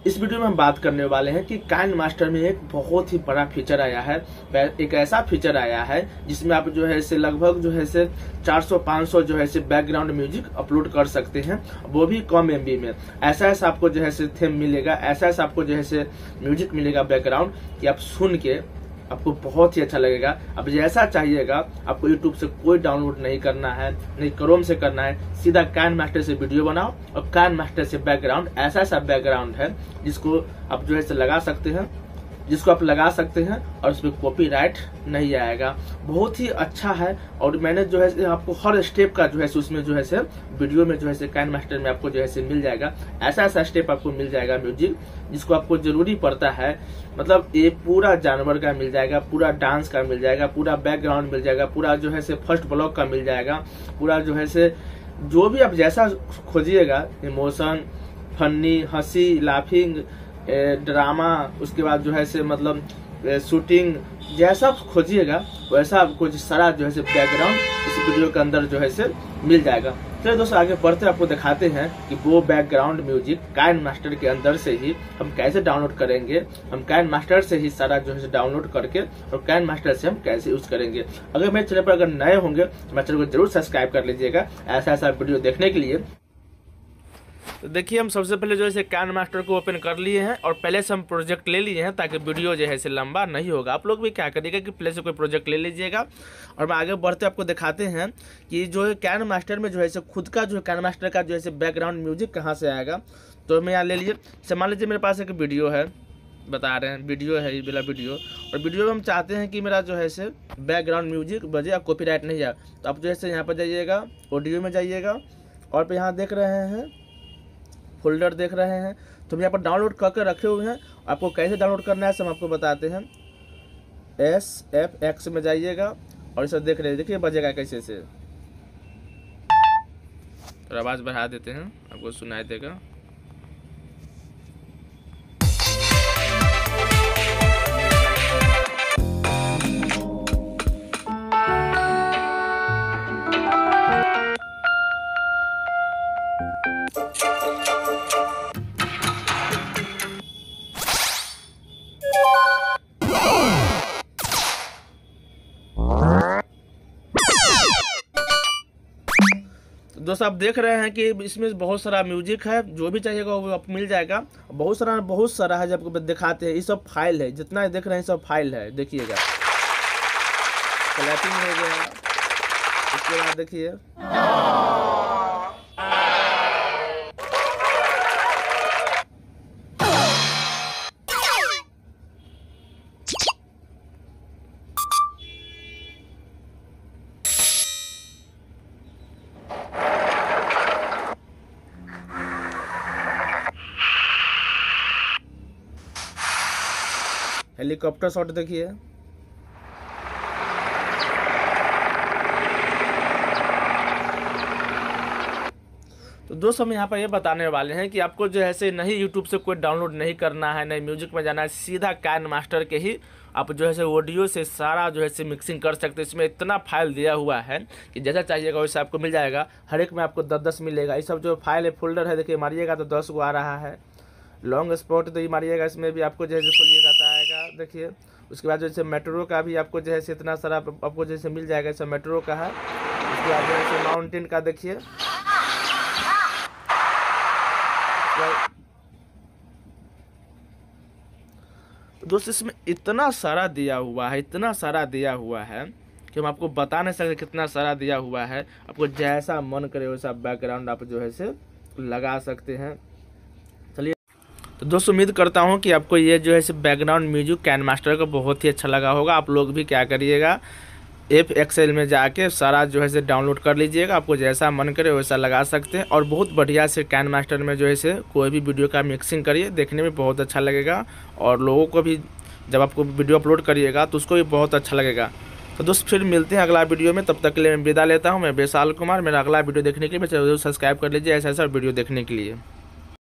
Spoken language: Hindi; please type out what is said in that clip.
इस वीडियो में हम बात करने वाले हैं कि काइनमास्टर में एक बहुत ही बड़ा फीचर आया है। एक ऐसा फीचर आया है जिसमें आप जो है इसे लगभग जो है इसे 400-500 जो है इसे बैकग्राउंड म्यूजिक अपलोड कर सकते हैं, वो भी कम एमबी में। ऐसा आपको जो है इसे थीम मिलेगा, ऐसा आपको जो है इसे म्यूजिक मिलेगा बैकग्राउंड कि आप सुन के आपको बहुत ही अच्छा लगेगा। अब जैसा चाहिएगा, आपको YouTube से कोई डाउनलोड नहीं करना है, नहीं क्रोम से करना है, सीधा काइनमास्टर से वीडियो बनाओ और काइनमास्टर से बैकग्राउंड, ऐसा बैकग्राउंड है जिसको आप जो है लगा सकते हैं, और उसमें कॉपीराइट नहीं आएगा। बहुत ही अच्छा है। और मैंने जो है आपको हर स्टेप का जो है उसमें जो है वीडियो में जो है काइनमास्टर में आपको जो है मिल जाएगा। ऐसा स्टेप आपको मिल जाएगा म्यूजिक जिसको आपको जरूरी पड़ता है। मतलब ये पूरा जानवर का मिल जाएगा, पूरा डांस का मिल जाएगा, पूरा बैकग्राउंड मिल जाएगा, पूरा जो है फर्स्ट ब्लॉक का मिल जाएगा, पूरा जो है जो भी आप जैसा खोजिएगा, इमोशन, फनी, हंसी, लाफिंग, ड्रामा, उसके बाद जो है मतलब शूटिंग, जैसा खोजिएगा वैसा आपको सारा जो है बैकग्राउंड इस वीडियो के अंदर जो है मिल जाएगा। चलिए दोस्तों आगे बढ़ते आपको दिखाते हैं कि वो बैकग्राउंड म्यूजिक काइनमास्टर के अंदर से ही हम कैसे डाउनलोड करेंगे। हम काइनमास्टर से ही सारा जो है डाउनलोड करके और काइनमास्टर से हम कैसे यूज करेंगे। अगर मेरे चैनल पर अगर नए होंगे तो मेरे चैनल को जरूर सब्सक्राइब कर लीजिएगा ऐसा वीडियो देखने के लिए। तो देखिए हम सबसे पहले जो है काइनमास्टर को ओपन कर लिए हैं और पहले से हम प्रोजेक्ट ले लिए हैं ताकि वीडियो जो है लंबा नहीं होगा। आप लोग भी क्या करिएगा कि पहले से कोई प्रोजेक्ट ले लीजिएगा। और मैं आगे बढ़ते आपको दिखाते हैं कि जो है काइनमास्टर में जो है खुद का जो है काइनमास्टर का जो है बैकग्राउंड म्यूजिक कहाँ से आएगा। तो मैं यहाँ ले लीजिए, मान लीजिए मेरे पास एक वीडियो है, बता रहे हैं वीडियो है, ये वाला वीडियो, और वीडियो में हम चाहते हैं कि मेरा जो है बैकग्राउंड म्यूजिक बजे या कॉपीराइट नहीं जाए। तो आप जो है यहाँ पर जाइएगा, ऑडियो में जाइएगा और फिर यहाँ देख रहे हैं फोल्डर देख रहे हैं, तो हम यहाँ पर डाउनलोड करके रखे हुए हैं। आपको कैसे डाउनलोड करना है सब आपको बताते हैं। SFX में जाइएगा और इसे देख रहे हैं, देखिए बजेगा कैसे से। तो आवाज़ बढ़ा देते हैं, आपको सुनाई देगा। दोस्तों आप देख रहे हैं कि इसमें बहुत सारा म्यूजिक है, जो भी चाहिएगा वो आपको मिल जाएगा। बहुत सारा है, जब आपको दिखाते हैं। ये सब फाइल है, जितना देख रहे हैं सब फाइल है, देखिएगा। क्लैपिंग हो गया, इसके बाद देखिए हेलीकॉप्टर शॉट, देखिए तो दोस्तों हम यहाँ पर ये बताने वाले हैं कि आपको जो है नहीं यूट्यूब से कोई डाउनलोड नहीं करना है, नहीं म्यूजिक में जाना है, सीधा काइनमास्टर के ही आप जो है ऑडियो से सारा जो है मिक्सिंग कर सकते हैं। इसमें इतना फाइल दिया हुआ है कि जैसा चाहिएगा वैसा आपको मिल जाएगा। हर एक में आपको 10-10 मिलेगा। ये सब जो फाइल है, फोल्डर है, देखिए मारिएगा तो 10 को आ रहा है। लॉन्ग स्पॉट तो ये मारिएगा, इसमें भी आपको जो है खोलिएगा तो आएगा, देखिए। उसके बाद जैसे मेट्रो का भी आपको जो है इतना सारा आपको जैसे मिल जाएगा, जैसे मेट्रो का है। उसके बाद जैसे माउंटेन का देखिए, दोस्त इसमें इतना सारा दिया हुआ है कि हम आपको बता नहीं सकते कितना सारा दिया हुआ है। आपको जैसा मन करे वैसा बैकग्राउंड आप जो है लगा सकते हैं। चलिए तो दोस्तों उम्मीद करता हूं कि आपको ये जो है बैकग्राउंड म्यूजिक काइनमास्टर का बहुत ही अच्छा लगा होगा। आप लोग भी क्या करिएगा, FXL में जाके सारा जो है डाउनलोड कर लीजिएगा। आपको जैसा मन करे वैसा लगा सकते हैं। और बहुत बढ़िया से काइनमास्टर में जो है कोई भी वीडियो का मिक्सिंग करिए, देखने में बहुत अच्छा लगेगा। और लोगों को भी जब आपको वीडियो अपलोड करिएगा तो उसको भी बहुत अच्छा लगेगा। तो दोस्त फिर मिलते हैं अगला वीडियो में, तब तक के लिए मैं विदा लेता हूँ। मैं वैशाल कुमार। मेरा अगला वीडियो देखने के लिए मेरे चैनल को सब्सक्राइब कर लीजिए ऐसा वीडियो देखने के लिए।